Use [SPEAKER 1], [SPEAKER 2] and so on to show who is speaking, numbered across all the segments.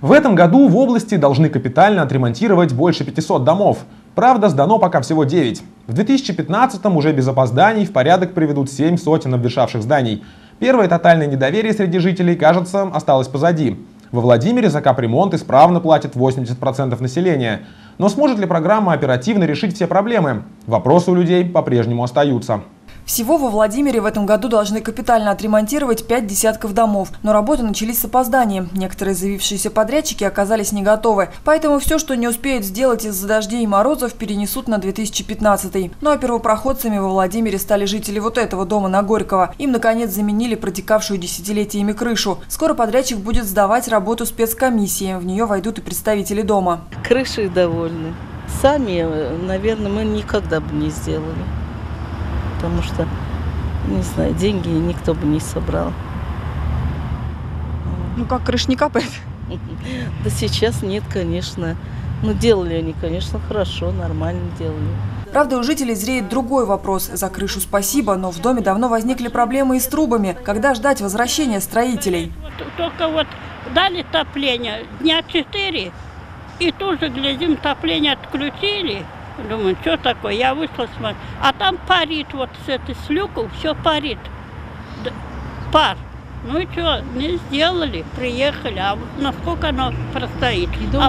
[SPEAKER 1] В этом году в области должны капитально отремонтировать больше 500 домов. Правда, сдано пока всего 9. В 2015-м уже без опозданий в порядок приведут 7 сотен обветшавших зданий. Первое тотальное недоверие среди жителей, кажется, осталось позади. Во Владимире за капремонт исправно платит 80% населения. Но сможет ли программа оперативно решить все проблемы? Вопросы у людей по-прежнему остаются.
[SPEAKER 2] Всего во Владимире в этом году должны капитально отремонтировать 5 десятков домов. Но работы начались с опозданием. Некоторые заявившиеся подрядчики оказались не готовы. Поэтому все, что не успеют сделать из-за дождей и морозов, перенесут на 2015. Ну а первопроходцами во Владимире стали жители вот этого дома на Горького. Им, наконец, заменили протекавшую десятилетиями крышу. Скоро подрядчик будет сдавать работу спецкомиссии. В нее войдут и представители дома.
[SPEAKER 3] Крышей довольны. Сами, наверное, мы никогда бы не сделали. Потому что, не знаю, деньги никто бы не собрал.
[SPEAKER 2] Ну как, крыша не капает?
[SPEAKER 3] Да сейчас нет, конечно. Но делали они, конечно, хорошо, нормально делали.
[SPEAKER 2] Правда, у жителей зреет другой вопрос. За крышу спасибо, но в доме давно возникли проблемы и с трубами. Когда ждать возвращения строителей?
[SPEAKER 4] Только вот дали топление дня 4, и тут же, глядим, топление отключили. Думаю, что такое? Я вышла, смотрю, а там парит, вот с этой слюкой, все парит. Пар. Ну и что, не сделали, приехали, а вот насколько оно простоит.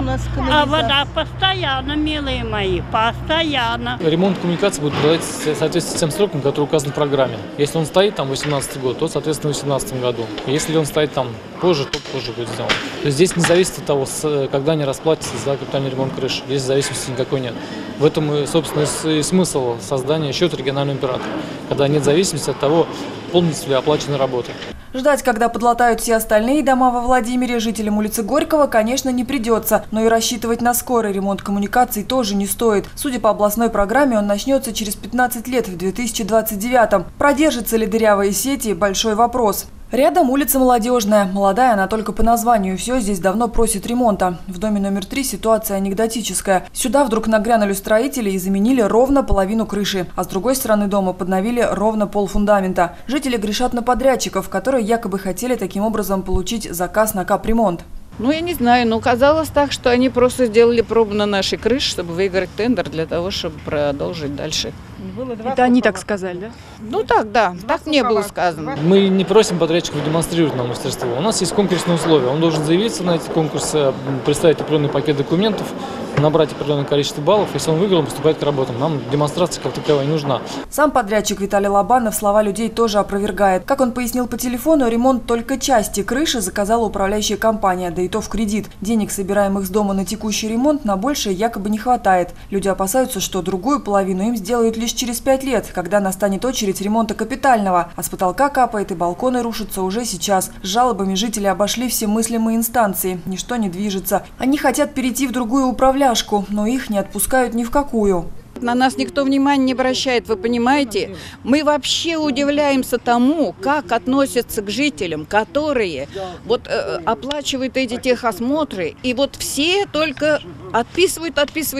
[SPEAKER 4] А вода постоянно, милые мои, постоянно.
[SPEAKER 5] Ремонт коммуникации будет проводиться в соответствии с тем сроком, который указан в программе. Если он стоит там 2018 год, то, соответственно, в 2018 году. Если он стоит там позже, то позже будет сделан. То есть здесь не зависит от того, когда они расплатятся за капитальный ремонт крыши. Здесь зависимости никакой нет. В этом, собственно, и смысл создания счета регионального оператора. Когда нет зависимости от того, полностью ли оплачены работы.
[SPEAKER 2] Ждать, когда подлатают все остальные дома во Владимире, жителям улицы Горького, конечно, не придется. Но и рассчитывать на скорый ремонт коммуникаций тоже не стоит. Судя по областной программе, он начнется через 15 лет, в 2029-м. Продержатся ли дырявые сети – большой вопрос. Рядом улица Молодежная. Молодая она только по названию. Все здесь давно просит ремонта. В доме номер 3 ситуация анекдотическая. Сюда вдруг нагрянули строители и заменили ровно половину крыши. А с другой стороны дома подновили ровно полфундамента. Жители грешат на подрядчиков, которые якобы хотели таким образом получить заказ на капремонт.
[SPEAKER 6] Ну, я не знаю, но казалось так, что они просто сделали пробу на нашей крыше, чтобы выиграть тендер для того, чтобы продолжить дальше.
[SPEAKER 2] Это они так сказали, да?
[SPEAKER 6] Ну так, да, так мне было сказано.
[SPEAKER 5] Мы не просим подрядчиков демонстрировать нам мастерство. У нас есть конкурсные условия. Он должен заявиться на эти конкурсы, представить определенный пакет документов, набрать определенное количество баллов. Если он выиграл, он поступает к работам. Нам демонстрация как таковая не нужна.
[SPEAKER 2] Сам подрядчик Виталий Лобанов слова людей тоже опровергает. Как он пояснил по телефону, ремонт только части крыши заказала управляющая компания, да и то в кредит. Денег, собираемых с дома на текущий ремонт, на большее якобы не хватает. Люди опасаются, что другую половину им сделают лишь через 5 лет, когда настанет очередь ремонта капитального. А с потолка капает и балконы рушатся уже сейчас. С жалобами жители обошли все мыслимые инстанции. Ничто не движется. Они хотят перейти в другую управляшку, но их не отпускают ни в какую.
[SPEAKER 6] На нас никто внимания не обращает, вы понимаете? Мы вообще удивляемся тому, как относятся к жителям, которые вот оплачивают эти техосмотры, и вот все только отписывают.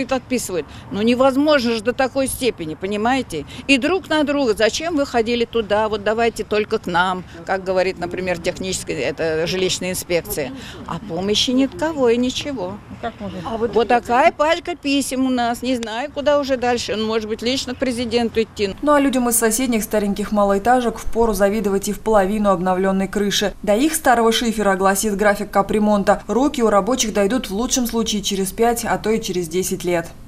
[SPEAKER 6] Но невозможно же до такой степени, понимаете? И друг на друга. Зачем вы ходили туда? Вот давайте только к нам, как говорит, например, техническая, это жилищная инспекция. А помощи ни от кого и ничего. Вот такая пачка писем у нас, не знаю, куда уже дальше. Он может быть лично к президенту идти.
[SPEAKER 2] Ну а людям из соседних стареньких малоэтажек впору завидовать и в половину обновленной крыши. До их старого шифера, гласит график капремонта, руки у рабочих дойдут в лучшем случае через 5, а то и через 10 лет.